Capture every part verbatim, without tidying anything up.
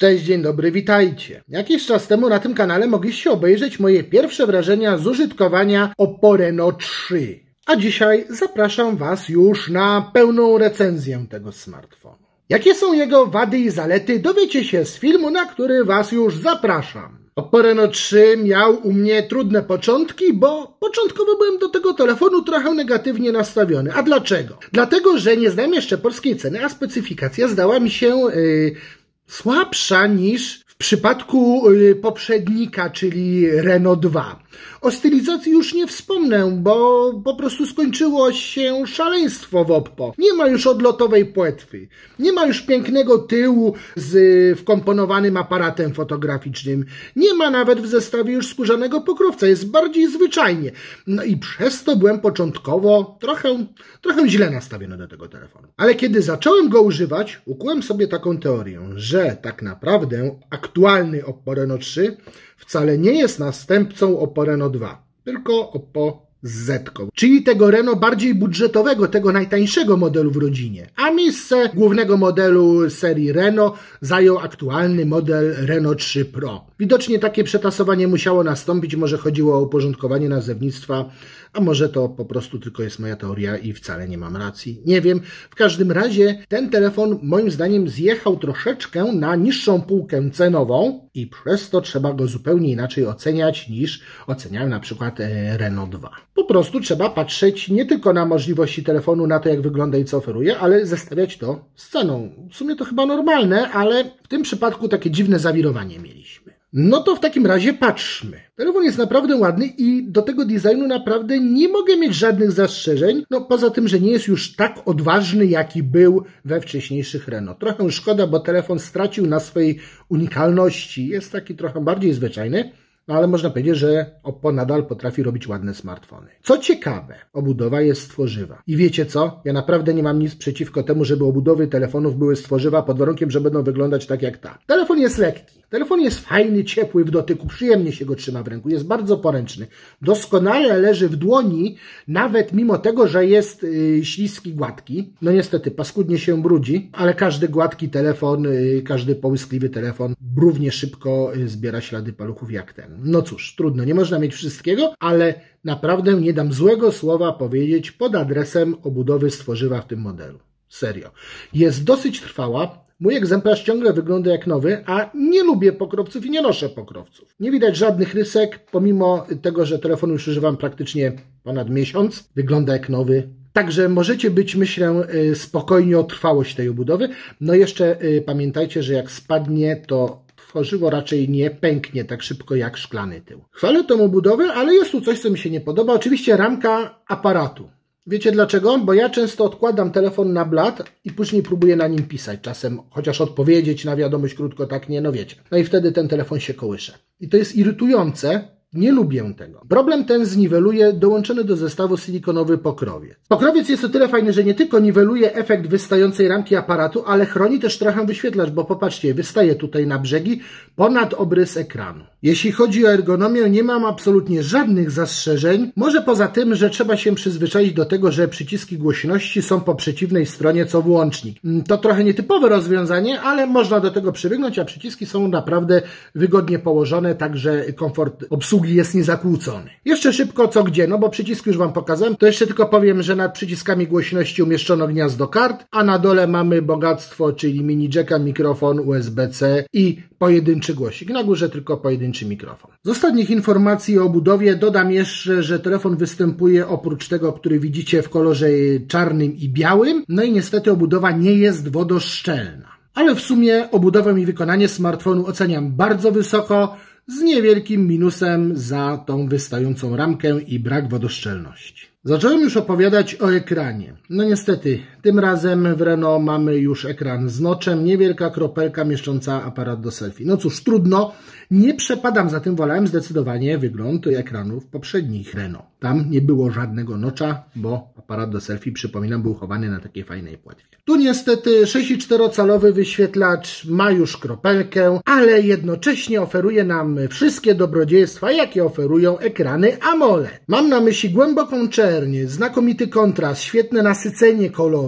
Cześć, dzień dobry, witajcie. Jakiś czas temu na tym kanale mogliście obejrzeć moje pierwsze wrażenia z użytkowania Oppo Reno trzy. A dzisiaj zapraszam Was już na pełną recenzję tego smartfonu. Jakie są jego wady i zalety, dowiecie się z filmu, na który Was już zapraszam. Oppo Reno trzy miał u mnie trudne początki, bo początkowo byłem do tego telefonu trochę negatywnie nastawiony. A dlaczego? Dlatego, że nie znam jeszcze polskiej ceny, a specyfikacja zdała mi się yy, słabsza niż w przypadku yy, poprzednika, czyli Reno dwa. O stylizacji już nie wspomnę, bo po prostu skończyło się szaleństwo w Oppo. Nie ma już odlotowej płetwy, nie ma już pięknego tyłu z wkomponowanym aparatem fotograficznym, nie ma nawet w zestawie już skórzanego pokrowca, jest bardziej zwyczajnie. No i przez to byłem początkowo trochę, trochę źle nastawiony do tego telefonu. Ale kiedy zacząłem go używać, ukułem sobie taką teorię, że tak naprawdę aktualny Oppo Reno trzy wcale nie jest następcą Oppo Reno dwa, tylko Oppo Z, czyli tego Reno bardziej budżetowego, tego najtańszego modelu w rodzinie, a miejsce głównego modelu serii Reno zajął aktualny model Reno trzy Pro. Widocznie takie przetasowanie musiało nastąpić, może chodziło o uporządkowanie nazewnictwa, a może to po prostu tylko jest moja teoria i wcale nie mam racji. Nie wiem. W każdym razie ten telefon moim zdaniem zjechał troszeczkę na niższą półkę cenową i przez to trzeba go zupełnie inaczej oceniać niż oceniałem na przykład Reno dwa. Po prostu trzeba patrzeć nie tylko na możliwości telefonu, na to jak wygląda i co oferuje, ale zestawiać to z ceną. W sumie to chyba normalne, ale w tym przypadku takie dziwne zawirowanie mieliśmy. No to w takim razie patrzmy. Telefon jest naprawdę ładny i do tego designu naprawdę nie mogę mieć żadnych zastrzeżeń, no poza tym, że nie jest już tak odważny, jaki był we wcześniejszych Reno. Trochę szkoda, bo telefon stracił na swojej unikalności, jest taki trochę bardziej zwyczajny, no ale można powiedzieć, że Oppo nadal potrafi robić ładne smartfony. Co ciekawe, obudowa jest z tworzywa. I wiecie co? Ja naprawdę nie mam nic przeciwko temu, żeby obudowy telefonów były z tworzywa pod warunkiem, że będą wyglądać tak jak ta. Telefon jest lekki. Telefon jest fajny, ciepły w dotyku, przyjemnie się go trzyma w ręku, jest bardzo poręczny. Doskonale leży w dłoni, nawet mimo tego, że jest yy, śliski, gładki. No niestety, paskudnie się brudzi, ale każdy gładki telefon, yy, każdy połyskliwy telefon równie szybko yy, zbiera ślady paluchów jak ten. No cóż, trudno, nie można mieć wszystkiego, ale naprawdę nie dam złego słowa powiedzieć pod adresem obudowy z tworzywa w tym modelu. Serio. Jest dosyć trwała. Mój egzemplarz ciągle wygląda jak nowy, a nie lubię pokrowców i nie noszę pokrowców. Nie widać żadnych rysek, pomimo tego, że telefon już używam praktycznie ponad miesiąc. Wygląda jak nowy. Także możecie być, myślę, spokojni o trwałość tej obudowy. No jeszcze pamiętajcie, że jak spadnie, to tworzywo raczej nie pęknie tak szybko jak szklany tył. Chwalę tą obudowę, ale jest tu coś, co mi się nie podoba. Oczywiście ramka aparatu. Wiecie dlaczego? Bo ja często odkładam telefon na blat i później próbuję na nim pisać. Czasem chociaż odpowiedzieć na wiadomość krótko, tak nie, no wiecie. No i wtedy ten telefon się kołysze. I to jest irytujące. Nie lubię tego. Problem ten zniweluje dołączony do zestawu silikonowy pokrowiec. Pokrowiec jest o tyle fajny, że nie tylko niweluje efekt wystającej ramki aparatu, ale chroni też trochę wyświetlacz, bo popatrzcie, wystaje tutaj na brzegi ponad obrys ekranu. Jeśli chodzi o ergonomię, nie mam absolutnie żadnych zastrzeżeń. Może poza tym, że trzeba się przyzwyczaić do tego, że przyciski głośności są po przeciwnej stronie co włącznik. To trochę nietypowe rozwiązanie, ale można do tego przywyknąć, a przyciski są naprawdę wygodnie położone, także komfort obsługi jest niezakłócony. Jeszcze szybko co gdzie, no bo przyciski już Wam pokazałem, to jeszcze tylko powiem, że nad przyciskami głośności umieszczono gniazdo kart, a na dole mamy bogactwo, czyli mini jacka, mikrofon U S B C i pojedynczy głosik. Na górze tylko pojedynczy mikrofon. Z ostatnich informacji o obudowie dodam jeszcze, że telefon występuje oprócz tego, który widzicie w kolorze czarnym i białym, no i niestety obudowa nie jest wodoszczelna. Ale w sumie obudowę i wykonanie smartfonu oceniam bardzo wysoko, z niewielkim minusem za tą wystającą ramkę i brak wodoszczelności. Zacząłem już opowiadać o ekranie. No niestety, tym razem w Reno mamy już ekran z noczem, niewielka kropelka mieszcząca aparat do selfie. No cóż, trudno, nie przepadam za tym, wolałem zdecydowanie wygląd ekranów poprzednich Reno. Tam nie było żadnego nocza, bo aparat do selfie, przypominam, był chowany na takiej fajnej płetwie. Tu niestety sześć i cztery calowy wyświetlacz ma już kropelkę, ale jednocześnie oferuje nam wszystkie dobrodziejstwa, jakie oferują ekrany AMOLED. Mam na myśli głęboką czernię, znakomity kontrast, świetne nasycenie koloru,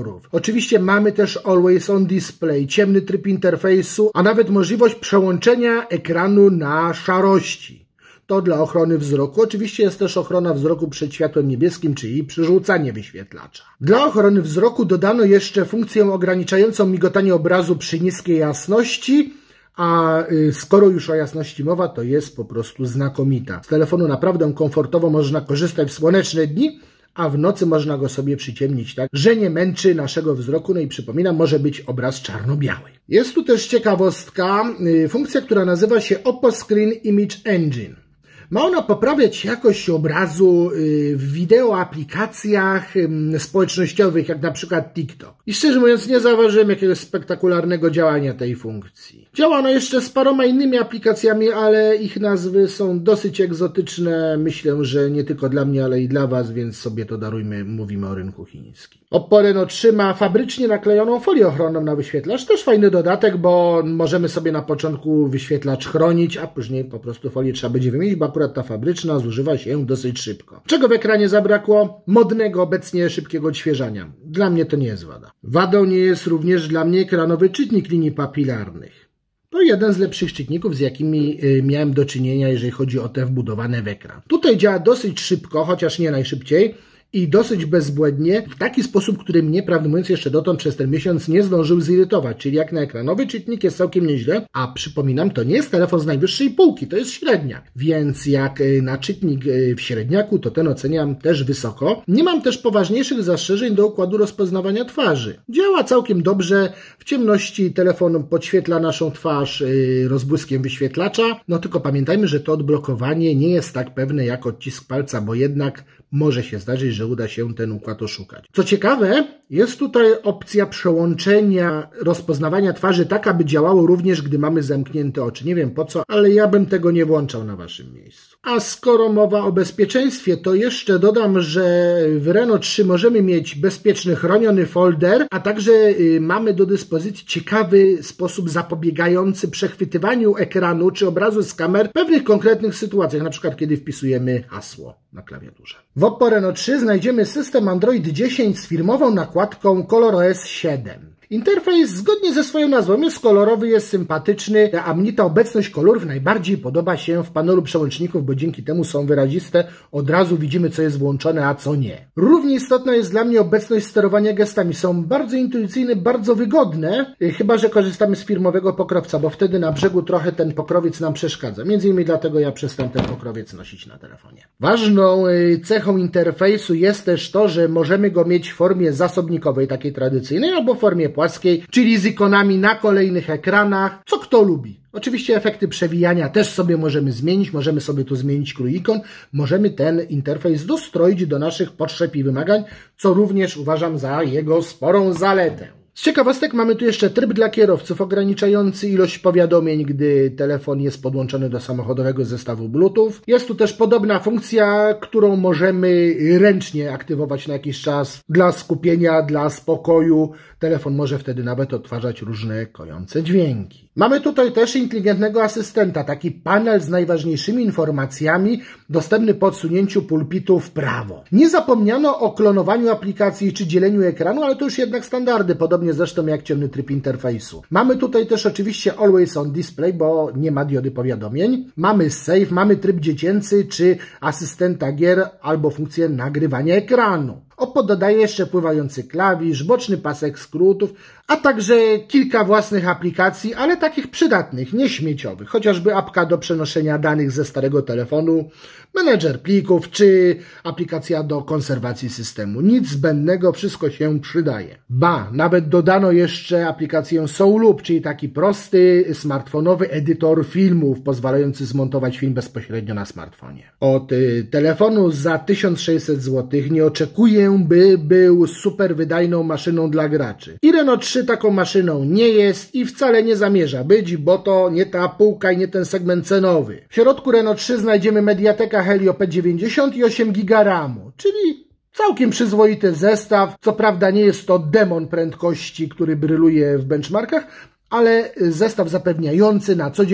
kolorów. Oczywiście mamy też Always On Display, ciemny tryb interfejsu, a nawet możliwość przełączenia ekranu na szarości. To dla ochrony wzroku. Oczywiście jest też ochrona wzroku przed światłem niebieskim, czyli przerzucanie wyświetlacza. Dla ochrony wzroku dodano jeszcze funkcję ograniczającą migotanie obrazu przy niskiej jasności, a skoro już o jasności mowa, to jest po prostu znakomita. Z telefonu naprawdę komfortowo można korzystać w słoneczne dni, a w nocy można go sobie przyciemnić tak, że nie męczy naszego wzroku. No i przypominam, może być obraz czarno-biały. Jest tu też ciekawostka, funkcja, która nazywa się Oppo Screen Image Engine. Ma ona poprawiać jakość obrazu w wideo aplikacjach społecznościowych, jak na przykład TikTok. I szczerze mówiąc nie zauważyłem jakiegoś spektakularnego działania tej funkcji. Działa ona jeszcze z paroma innymi aplikacjami, ale ich nazwy są dosyć egzotyczne. Myślę, że nie tylko dla mnie, ale i dla Was, więc sobie to darujmy, mówimy o rynku chińskim. Oppo Reno trzy ma fabrycznie naklejoną folię ochronną na wyświetlacz. Też fajny dodatek, bo możemy sobie na początku wyświetlacz chronić, a później po prostu folię trzeba będzie wymienić, bo akurat ta fabryczna zużywa się dosyć szybko. Czego w ekranie zabrakło? Modnego obecnie szybkiego odświeżania. Dla mnie to nie jest wada. Wadą nie jest również dla mnie ekranowy czytnik linii papilarnych. To jeden z lepszych czytników, z jakimi miałem do czynienia, jeżeli chodzi o te wbudowane w ekran. Tutaj działa dosyć szybko, chociaż nie najszybciej, i dosyć bezbłędnie, w taki sposób, który mnie, prawdę mówiąc, jeszcze dotąd przez ten miesiąc nie zdążył zirytować. Czyli jak na ekranowy czytnik jest całkiem nieźle, a przypominam, to nie jest telefon z najwyższej półki, to jest średnia. Więc jak na czytnik w średniaku, to ten oceniam też wysoko. Nie mam też poważniejszych zastrzeżeń do układu rozpoznawania twarzy. Działa całkiem dobrze, w ciemności telefon podświetla naszą twarz rozbłyskiem wyświetlacza, no tylko pamiętajmy, że to odblokowanie nie jest tak pewne jak odcisk palca, bo jednak może się zdarzyć, że uda się ten układ oszukać. Co ciekawe, jest tutaj opcja przełączenia rozpoznawania twarzy tak, aby działało również, gdy mamy zamknięte oczy. Nie wiem po co, ale ja bym tego nie włączał na Waszym miejscu. A skoro mowa o bezpieczeństwie, to jeszcze dodam, że w Reno trzy możemy mieć bezpieczny chroniony folder, a także mamy do dyspozycji ciekawy sposób zapobiegający przechwytywaniu ekranu czy obrazu z kamer w pewnych konkretnych sytuacjach, na przykład kiedy wpisujemy hasło na klawiaturze. W Oppo Reno trzy znajdziemy system Android dziesięć z firmową nakładką ColorOS siedem. Interfejs zgodnie ze swoją nazwą jest kolorowy, jest sympatyczny, a mnie ta obecność kolorów najbardziej podoba się w panelu przełączników, bo dzięki temu są wyraziste, od razu widzimy, co jest włączone, a co nie. Równie istotna jest dla mnie obecność sterowania gestami. Są bardzo intuicyjne, bardzo wygodne, chyba że korzystamy z firmowego pokrowca, bo wtedy na brzegu trochę ten pokrowiec nam przeszkadza. Między innymi dlatego ja przestałem ten pokrowiec nosić na telefonie. Ważną cechą interfejsu jest też to, że możemy go mieć w formie zasobnikowej, takiej tradycyjnej, albo w formie płaskiej, czyli z ikonami na kolejnych ekranach, co kto lubi. Oczywiście efekty przewijania też sobie możemy zmienić, możemy sobie tu zmienić krój ikon, możemy ten interfejs dostroić do naszych potrzeb i wymagań, co również uważam za jego sporą zaletę. Z ciekawostek mamy tu jeszcze tryb dla kierowców ograniczający ilość powiadomień, gdy telefon jest podłączony do samochodowego zestawu Bluetooth. Jest tu też podobna funkcja, którą możemy ręcznie aktywować na jakiś czas dla skupienia, dla spokoju. Telefon może wtedy nawet odtwarzać różne kojące dźwięki. Mamy tutaj też inteligentnego asystenta, taki panel z najważniejszymi informacjami, dostępny po odsunięciu pulpitu w prawo. Nie zapomniano o klonowaniu aplikacji czy dzieleniu ekranu, ale to już jednak standardy, podobnie zresztą jak ciemny tryb interfejsu. Mamy tutaj też oczywiście Always On Display, bo nie ma diody powiadomień. Mamy Save, mamy tryb dziecięcy czy asystenta gier albo funkcję nagrywania ekranu. Oppo dodaje jeszcze pływający klawisz, boczny pasek skrótów, a także kilka własnych aplikacji, ale takich przydatnych, nie śmieciowych. Chociażby apka do przenoszenia danych ze starego telefonu, menedżer plików czy aplikacja do konserwacji systemu. Nic zbędnego, wszystko się przydaje. Ba, nawet dodano jeszcze aplikację SoulLoop, czyli taki prosty, smartfonowy edytor filmów, pozwalający zmontować film bezpośrednio na smartfonie. Od y, telefonu za tysiąc sześćset złotych nie oczekuję, by był super wydajną maszyną dla graczy. I Reno trzy taką maszyną nie jest i wcale nie zamierza być, bo to nie ta półka i nie ten segment cenowy. W środku Reno trzy znajdziemy Mediateka Helio P dziewięćdziesiąt i osiem giga ramu, czyli całkiem przyzwoity zestaw. Co prawda nie jest to demon prędkości, który bryluje w benchmarkach, ale zestaw zapewniający na co dzień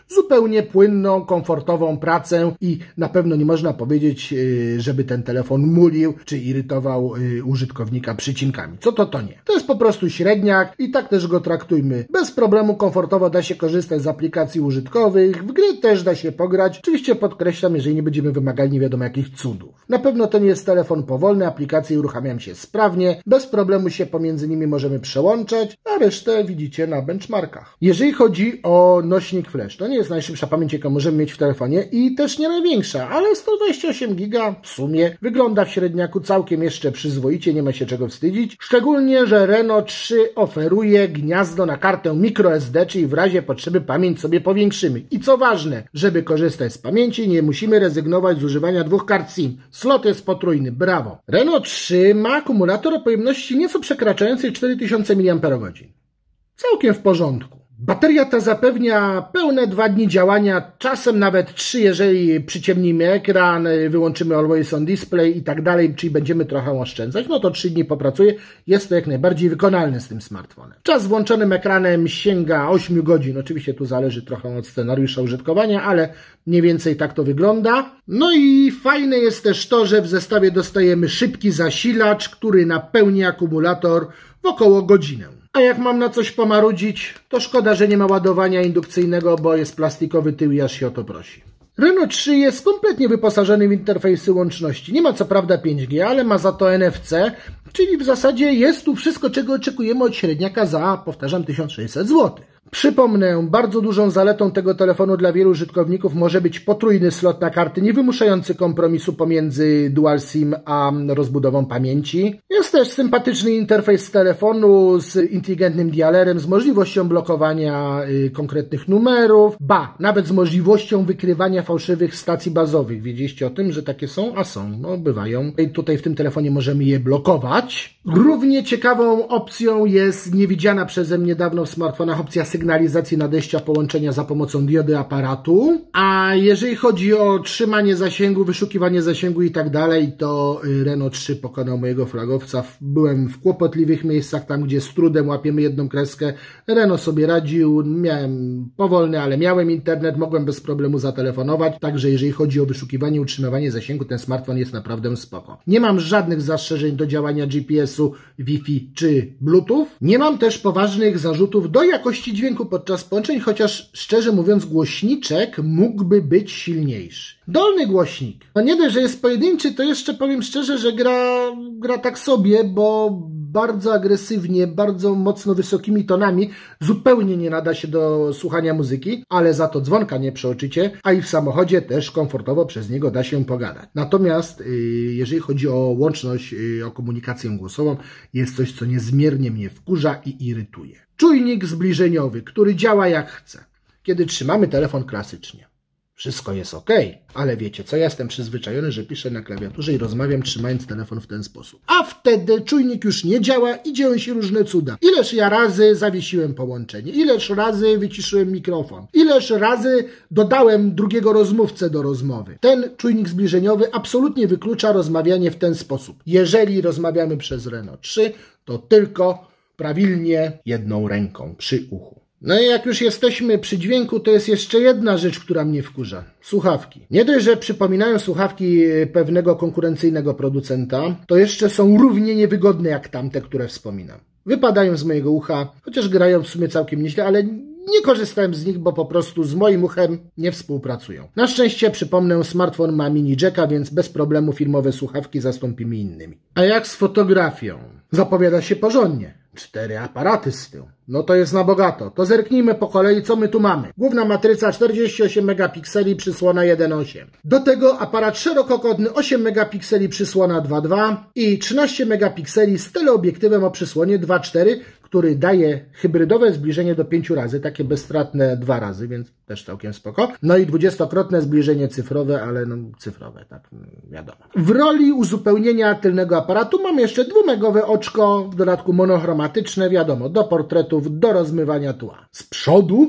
zupełnie płynną, komfortową pracę i na pewno nie można powiedzieć, żeby ten telefon mulił czy irytował użytkownika przycinkami. Co to to nie. To jest po prostu średniak i tak też go traktujmy. Bez problemu komfortowo da się korzystać z aplikacji użytkowych, w gry też da się pograć. Oczywiście podkreślam, jeżeli nie będziemy wymagali nie wiadomo jakich cudów. Na pewno to nie jest telefon powolny, aplikacje uruchamiają się sprawnie, bez problemu się pomiędzy nimi możemy przełączać, a resztę widzicie na benchmarkach. Jeżeli chodzi o nośnik flash, to nie jest najszybsza pamięć, jaką możemy mieć w telefonie i też nie największa, ale sto dwadzieścia osiem giga w sumie wygląda w średniaku całkiem jeszcze przyzwoicie, nie ma się czego wstydzić. Szczególnie, że Reno trzy oferuje gniazdo na kartę microSD, czyli w razie potrzeby pamięć sobie powiększymy. I co ważne, żeby korzystać z pamięci, nie musimy rezygnować z używania dwóch kart SIM. Slot jest potrójny, brawo. Reno trzy ma akumulator o pojemności nieco przekraczającej cztery tysiące miliampergodzin. Całkiem w porządku. Bateria ta zapewnia pełne dwa dni działania, czasem nawet trzy, jeżeli przyciemnimy ekran, wyłączymy Always On Display i tak dalej, czyli będziemy trochę oszczędzać, no to trzy dni popracuje. Jest to jak najbardziej wykonalne z tym smartfonem. Czas z włączonym ekranem sięga ośmiu godzin. Oczywiście tu zależy trochę od scenariusza użytkowania, ale mniej więcej tak to wygląda. No i fajne jest też to, że w zestawie dostajemy szybki zasilacz, który napełni akumulator w około godzinę. A jak mam na coś pomarudzić, to szkoda, że nie ma ładowania indukcyjnego, bo jest plastikowy tył i aż się o to prosi. Reno trzy jest kompletnie wyposażony w interfejsy łączności. Nie ma co prawda pięć G, ale ma za to N F C, czyli w zasadzie jest tu wszystko, czego oczekujemy od średniaka za, powtarzam, tysiąc sześćset złotych. Przypomnę, bardzo dużą zaletą tego telefonu dla wielu użytkowników może być potrójny slot na karty, nie wymuszający kompromisu pomiędzy Dual SIM a rozbudową pamięci. Jest też sympatyczny interfejs z telefonu z inteligentnym dialerem, z możliwością blokowania y, konkretnych numerów, ba, nawet z możliwością wykrywania fałszywych stacji bazowych. Wiedzieliście o tym, że takie są? A są, no bywają. I tutaj w tym telefonie możemy je blokować. Równie ciekawą opcją jest niewidziana przeze mnie dawno w smartfonach opcja sygnalizacji nadejścia połączenia za pomocą diody aparatu. A jeżeli chodzi o trzymanie zasięgu, wyszukiwanie zasięgu i tak dalej, to Reno trzy pokonał mojego flagowca. Byłem w kłopotliwych miejscach, tam gdzie z trudem łapiemy jedną kreskę. Reno sobie radził, miałem powolny, ale miałem internet, mogłem bez problemu zatelefonować. Także jeżeli chodzi o wyszukiwanie, utrzymywanie zasięgu, ten smartfon jest naprawdę spoko. Nie mam żadnych zastrzeżeń do działania G P S-u, Wi-Fi czy Bluetooth. Nie mam też poważnych zarzutów do jakości dźwięku podczas połączeń, chociaż szczerze mówiąc głośniczek mógłby być silniejszy. Dolny głośnik. No nie dość, że jest pojedynczy, to jeszcze powiem szczerze, że gra, gra tak sobie, bo bardzo agresywnie, bardzo mocno wysokimi tonami, zupełnie nie nada się do słuchania muzyki, ale za to dzwonka nie przeoczycie, a i w samochodzie też komfortowo przez niego da się pogadać. Natomiast jeżeli chodzi o łączność, o komunikację głosową, jest coś, co niezmiernie mnie wkurza i irytuje. Czujnik zbliżeniowy, który działa jak chce, kiedy trzymamy telefon klasycznie. Wszystko jest ok, ale wiecie co, ja jestem przyzwyczajony, że piszę na klawiaturze i rozmawiam trzymając telefon w ten sposób. A wtedy czujnik już nie działa i dzieją się różne cuda. Ileż ja razy zawiesiłem połączenie, ileż razy wyciszyłem mikrofon, ileż razy dodałem drugiego rozmówcę do rozmowy. Ten czujnik zbliżeniowy absolutnie wyklucza rozmawianie w ten sposób. Jeżeli rozmawiamy przez Reno trzy, to tylko prawilnie jedną ręką przy uchu. No i jak już jesteśmy przy dźwięku, to jest jeszcze jedna rzecz, która mnie wkurza. Słuchawki. Nie dość, że przypominają słuchawki pewnego konkurencyjnego producenta, to jeszcze są równie niewygodne jak tamte, które wspominam. Wypadają z mojego ucha, chociaż grają w sumie całkiem nieźle, ale nie korzystałem z nich, bo po prostu z moim uchem nie współpracują. Na szczęście, przypomnę, smartfon ma mini jacka, więc bez problemu firmowe słuchawki zastąpimy innymi. A jak z fotografią? Zapowiada się porządnie. Cztery aparaty z tyłu. No to jest na bogato. To zerknijmy po kolei, co my tu mamy. Główna matryca czterdzieści osiem megapikseli, przysłona jeden przecinek osiem. Do tego aparat szerokokątny osiem megapikseli, przysłona dwa przecinek dwa i trzynaście megapikseli z teleobiektywem o przysłonie dwa przecinek cztery, który daje hybrydowe zbliżenie do pięciu razy, takie bezstratne dwa razy, więc też całkiem spoko. No i dwudziestokrotne zbliżenie cyfrowe, ale no cyfrowe, tak wiadomo. W roli uzupełnienia tylnego aparatu mamy jeszcze dwumegowe oczko, w dodatku monochromatyczne, wiadomo, do portretów, do rozmywania tła. Z przodu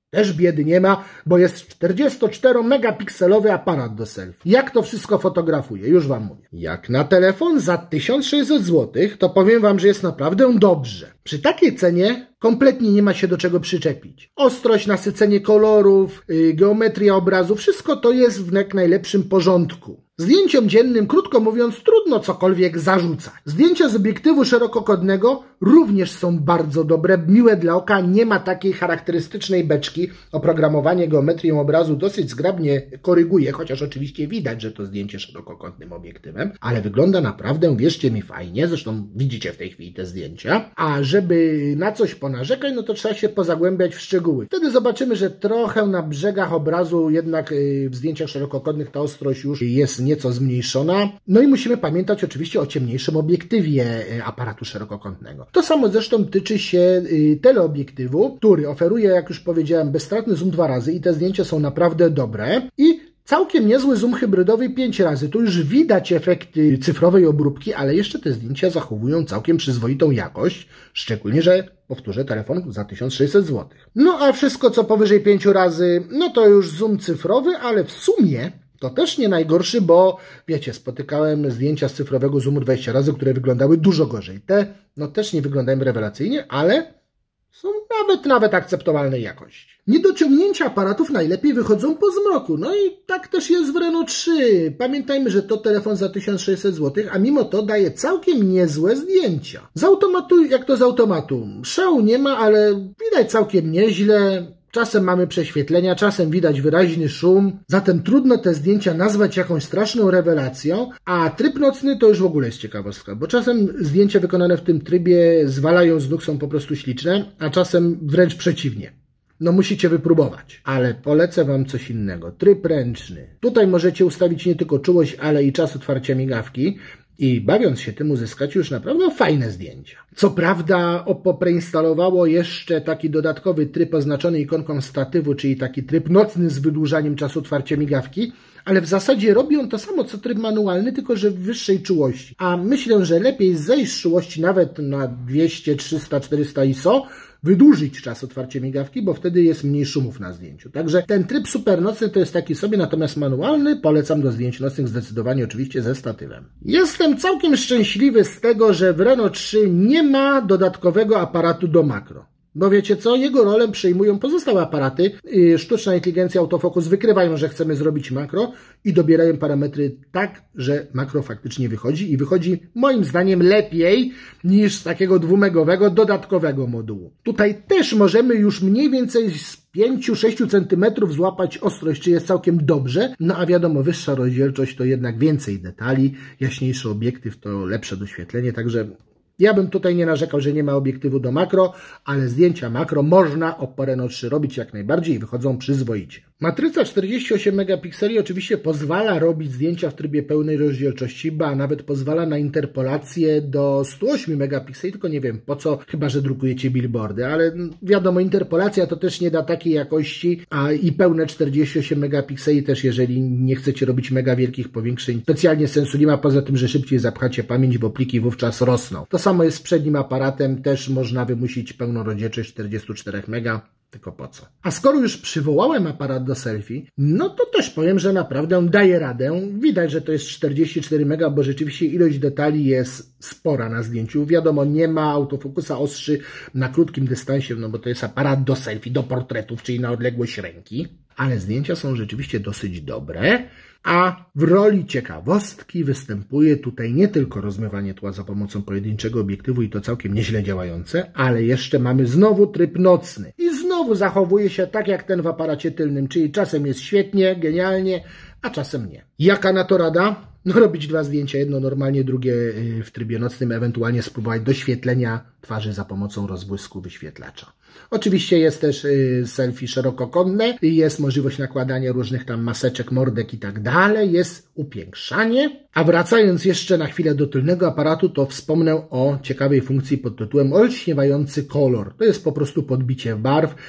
Też biedy nie ma, bo jest czterdziestoczteromegapikselowy aparat do selfie. Jak to wszystko fotografuje? Już wam mówię. Jak na telefon za tysiąc sześćset złotych, to powiem wam, że jest naprawdę dobrze. Przy takiej cenie kompletnie nie ma się do czego przyczepić. Ostrość, nasycenie kolorów, yy, geometria obrazu, wszystko to jest w jak najlepszym porządku. Zdjęciom dziennym, krótko mówiąc, trudno cokolwiek zarzucać. Zdjęcia z obiektywu szerokokątnego również są bardzo dobre, miłe dla oka, nie ma takiej charakterystycznej beczki. Oprogramowanie geometrią obrazu dosyć zgrabnie koryguje, chociaż oczywiście widać, że to zdjęcie szerokokątnym obiektywem, ale wygląda naprawdę, wierzcie mi, fajnie. Zresztą widzicie w tej chwili te zdjęcia. A żeby na coś ponarzekać, no to trzeba się pozagłębiać w szczegóły. Wtedy zobaczymy, że trochę na brzegach obrazu jednak w zdjęciach szerokokątnych ta ostrość już jest nieco zmniejszona. No i musimy pamiętać oczywiście o ciemniejszym obiektywie aparatu szerokokątnego. To samo zresztą tyczy się teleobiektywu, który oferuje, jak już powiedziałem, bezstratny zoom dwa razy i te zdjęcia są naprawdę dobre i całkiem niezły zoom hybrydowy pięć razy. Tu już widać efekty cyfrowej obróbki, ale jeszcze te zdjęcia zachowują całkiem przyzwoitą jakość, szczególnie, że powtórzę, telefon za tysiąc sześćset złotych. No a wszystko co powyżej pięć razy, no to już zoom cyfrowy, ale w sumie to też nie najgorszy, bo wiecie, spotykałem zdjęcia z cyfrowego zoomu dwadzieścia razy, które wyglądały dużo gorzej. Te no też nie wyglądają rewelacyjnie, ale są nawet, nawet akceptowalnej jakości. Niedociągnięcia aparatów najlepiej wychodzą po zmroku. No i tak też jest w Reno trzy. Pamiętajmy, że to telefon za tysiąc sześćset złotych, a mimo to daje całkiem niezłe zdjęcia. Z automatu, jak to z automatu? Szału nie ma, ale widać całkiem nieźle. Czasem mamy prześwietlenia, czasem widać wyraźny szum, zatem trudno te zdjęcia nazwać jakąś straszną rewelacją, a tryb nocny to już w ogóle jest ciekawostka, bo czasem zdjęcia wykonane w tym trybie zwalają z nóg, są po prostu śliczne, a czasem wręcz przeciwnie. No musicie wypróbować. Ale polecę wam coś innego. Tryb ręczny. Tutaj możecie ustawić nie tylko czułość, ale i czas otwarcia migawki. I bawiąc się tym uzyskacie już naprawdę fajne zdjęcia. Co prawda Oppo preinstalowało jeszcze taki dodatkowy tryb oznaczony ikonką statywu, czyli taki tryb nocny z wydłużaniem czasu otwarcia migawki, ale w zasadzie robi on to samo co tryb manualny, tylko że w wyższej czułości. A myślę, że lepiej zejść z czułości nawet na dwieście, trzysta, czterysta I S O, wydłużyć czas otwarcia migawki, bo wtedy jest mniej szumów na zdjęciu. Także ten tryb super nocny to jest taki sobie, natomiast manualny polecam do zdjęć nocnych zdecydowanie oczywiście ze statywem. Jestem całkiem szczęśliwy z tego, że w Reno trzy nie ma dodatkowego aparatu do makro. Bo wiecie co? Jego rolę przejmują pozostałe aparaty. Sztuczna inteligencja, autofokus wykrywają, że chcemy zrobić makro i dobierają parametry tak, że makro faktycznie wychodzi i wychodzi moim zdaniem lepiej niż z takiego dwumegowego dodatkowego modułu. Tutaj też możemy już mniej więcej z pięć do sześciu centymetrów złapać ostrość, czy jest całkiem dobrze. No a wiadomo, wyższa rozdzielczość to jednak więcej detali, jaśniejszy obiektyw to lepsze doświetlenie, także ja bym tutaj nie narzekał, że nie ma obiektywu do makro, ale zdjęcia makro można Oppo Reno trzy robić jak najbardziej i wychodzą przyzwoicie. Matryca czterdzieści osiem megapikseli oczywiście pozwala robić zdjęcia w trybie pełnej rozdzielczości, ba nawet pozwala na interpolację do stu ośmiu megapikseli, tylko nie wiem po co, chyba że drukujecie billboardy, ale wiadomo, interpolacja to też nie da takiej jakości, a i pełne czterdzieści osiem megapikseli też, jeżeli nie chcecie robić mega wielkich powiększeń, specjalnie sensu nie ma, poza tym, że szybciej zapchacie pamięć, bo pliki wówczas rosną. To samo jest z przednim aparatem, też można wymusić pełną rozdzielczość czterdzieści cztery mega. Tylko po co? A skoro już przywołałem aparat do selfie, no to też powiem, że naprawdę daje radę. Widać, że to jest czterdzieści cztery mega, bo rzeczywiście ilość detali jest spora na zdjęciu. Wiadomo, nie ma autofokusa ostrzy na krótkim dystansie, no bo to jest aparat do selfie, do portretów, czyli na odległość ręki. Ale zdjęcia są rzeczywiście dosyć dobre, a w roli ciekawostki występuje tutaj nie tylko rozmywanie tła za pomocą pojedynczego obiektywu i to całkiem nieźle działające, ale jeszcze mamy znowu tryb nocny. I znowu zachowuje się tak jak ten w aparacie tylnym, czyli czasem jest świetnie, genialnie, a czasem nie. Jaka na to rada? No robić dwa zdjęcia, jedno normalnie, drugie w trybie nocnym, ewentualnie spróbować doświetlenia twarzy za pomocą rozbłysku wyświetlacza. Oczywiście jest też selfie szerokokątne, jest możliwość nakładania różnych tam maseczek, mordek i tak dalej, jest upiększanie. A wracając jeszcze na chwilę do tylnego aparatu, to wspomnę o ciekawej funkcji pod tytułem olśniewający kolor. To jest po prostu podbicie barw i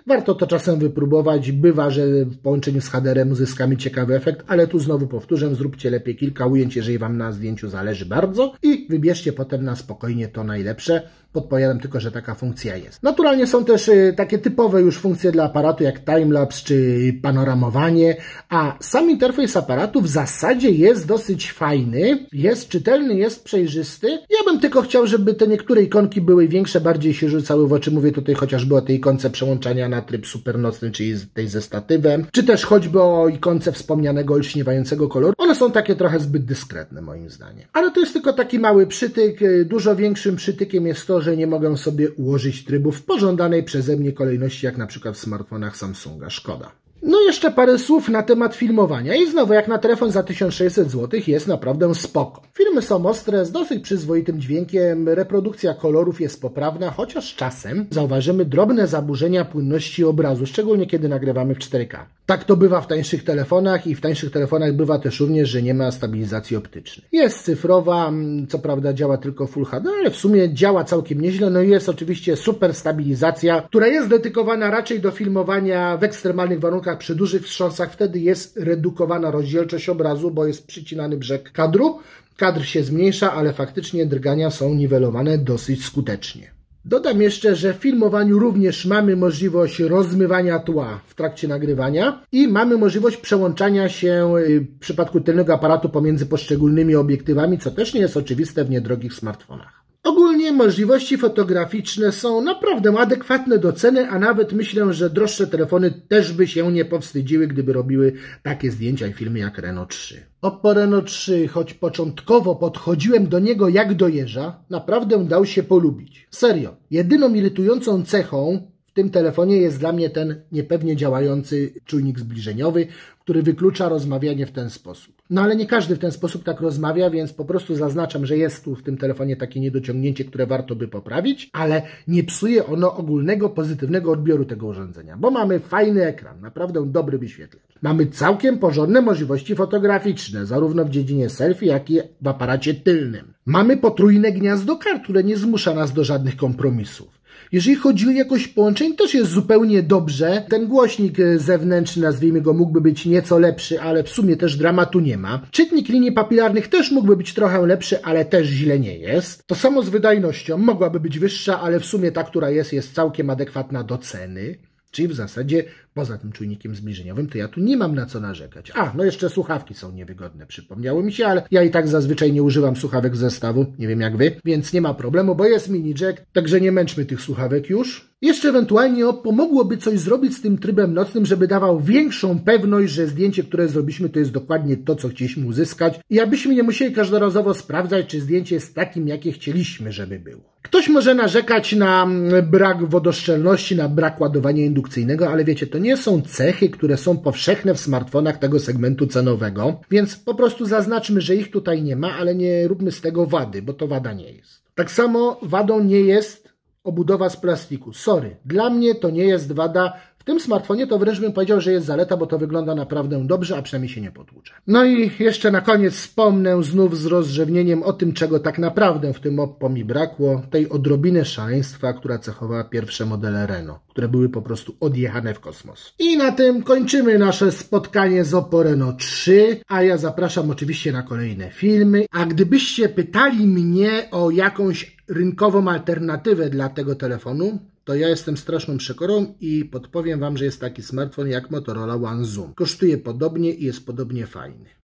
Warto to czasem wypróbować. Bywa, że w połączeniu z H D R-em uzyskamy ciekawy efekt, ale tu znowu powtórzę, zróbcie lepiej kilka ujęć, jeżeli Wam na zdjęciu zależy bardzo i wybierzcie potem na spokojnie to najlepsze. Podpowiadam tylko, że taka funkcja jest. Naturalnie są też y, takie typowe już funkcje dla aparatu, jak timelapse czy panoramowanie, a sam interfejs aparatu w zasadzie jest dosyć fajny, jest czytelny, jest przejrzysty. Ja bym tylko chciał, żeby te niektóre ikonki były większe, bardziej się rzucały w oczy. Mówię tutaj chociażby o tej ikonce przełączania na tryb supernocny, czyli tej ze statywem, czy też choćby o ikonce wspomnianego olśniewającego koloru. One są takie trochę zbyt dyskretne moim zdaniem. Ale to jest tylko taki mały przytyk. Dużo większym przytykiem jest to, że nie mogę sobie ułożyć trybu w pożądanej przeze mnie kolejności, jak na przykład w smartfonach Samsunga. Szkoda. No jeszcze parę słów na temat filmowania i znowu jak na telefon za tysiąc sześćset złotych jest naprawdę spoko. Filmy są ostre, z dosyć przyzwoitym dźwiękiem, reprodukcja kolorów jest poprawna, chociaż czasem zauważymy drobne zaburzenia płynności obrazu, szczególnie kiedy nagrywamy w cztery K. Tak to bywa w tańszych telefonach i w tańszych telefonach bywa też również, że nie ma stabilizacji optycznej. Jest cyfrowa, co prawda działa tylko Full H D, ale w sumie działa całkiem nieźle. No i jest oczywiście super stabilizacja, która jest dedykowana raczej do filmowania w ekstremalnych warunkach przy dużych wstrząsach. Wtedy jest redukowana rozdzielczość obrazu, bo jest przycinany brzeg kadru. Kadr się zmniejsza, ale faktycznie drgania są niwelowane dosyć skutecznie. Dodam jeszcze, że w filmowaniu również mamy możliwość rozmywania tła w trakcie nagrywania i mamy możliwość przełączania się w przypadku tylnego aparatu pomiędzy poszczególnymi obiektywami, co też nie jest oczywiste w niedrogich smartfonach. Ogólnie możliwości fotograficzne są naprawdę adekwatne do ceny, a nawet myślę, że droższe telefony też by się nie powstydziły, gdyby robiły takie zdjęcia i filmy jak Reno trzy. Oppo Reno trzy, choć początkowo podchodziłem do niego jak do jeża, naprawdę dał się polubić. Serio, jedyną irytującą cechą w tym telefonie jest dla mnie ten niepewnie działający czujnik zbliżeniowy, który wyklucza rozmawianie w ten sposób. No ale nie każdy w ten sposób tak rozmawia, więc po prostu zaznaczam, że jest tu w tym telefonie takie niedociągnięcie, które warto by poprawić, ale nie psuje ono ogólnego, pozytywnego odbioru tego urządzenia, bo mamy fajny ekran, naprawdę dobry wyświetlacz. Mamy całkiem porządne możliwości fotograficzne, zarówno w dziedzinie selfie, jak i w aparacie tylnym. Mamy potrójne gniazdo kart, które nie zmusza nas do żadnych kompromisów. Jeżeli chodzi o jakość połączeń, też jest zupełnie dobrze. Ten głośnik zewnętrzny, nazwijmy go, mógłby być nieco lepszy, ale w sumie też dramatu nie ma. Czytnik linii papilarnych też mógłby być trochę lepszy, ale też źle nie jest. To samo z wydajnością. Mogłaby być wyższa, ale w sumie ta, która jest, jest całkiem adekwatna do ceny. Czyli w zasadzie poza tym czujnikiem zbliżeniowym to ja tu nie mam na co narzekać. A, no jeszcze słuchawki są niewygodne, przypomniało mi się, ale ja i tak zazwyczaj nie używam słuchawek z zestawu, nie wiem jak wy, więc nie ma problemu, bo jest mini jack, także nie męczmy tych słuchawek już. Jeszcze ewentualnie Oppo mogłoby coś zrobić z tym trybem nocnym, żeby dawał większą pewność, że zdjęcie, które zrobiliśmy, to jest dokładnie to, co chcieliśmy uzyskać i abyśmy nie musieli każdorazowo sprawdzać, czy zdjęcie jest takim, jakie chcieliśmy, żeby było. Ktoś może narzekać na brak wodoszczelności, na brak ładowania indukcyjnego, ale wiecie, to nie są cechy, które są powszechne w smartfonach tego segmentu cenowego, więc po prostu zaznaczmy, że ich tutaj nie ma, ale nie róbmy z tego wady, bo to wada nie jest. Tak samo wadą nie jest obudowa z plastiku. Sorry, dla mnie to nie jest wada. W tym smartfonie to wręcz bym powiedział, że jest zaleta, bo to wygląda naprawdę dobrze, a przynajmniej się nie potłucze. No i jeszcze na koniec wspomnę znów z rozrzewnieniem o tym, czego tak naprawdę w tym Oppo mi brakło. Tej odrobiny szaleństwa, która cechowała pierwsze modele Reno, które były po prostu odjechane w kosmos. I na tym kończymy nasze spotkanie z Oppo Reno trzy, a ja zapraszam oczywiście na kolejne filmy. A gdybyście pytali mnie o jakąś rynkową alternatywę dla tego telefonu, to ja jestem straszną przekorą i podpowiem Wam, że jest taki smartfon jak Motorola One Zoom. Kosztuje podobnie i jest podobnie fajny.